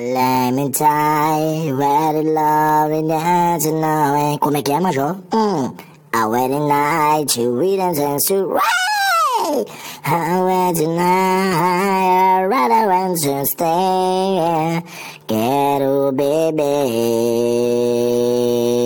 Let me die, where the love in the hands and now. Como é que é, Major? I wait at night to read and sense to right. I wait tonight, I rather want to stay. Quero beber.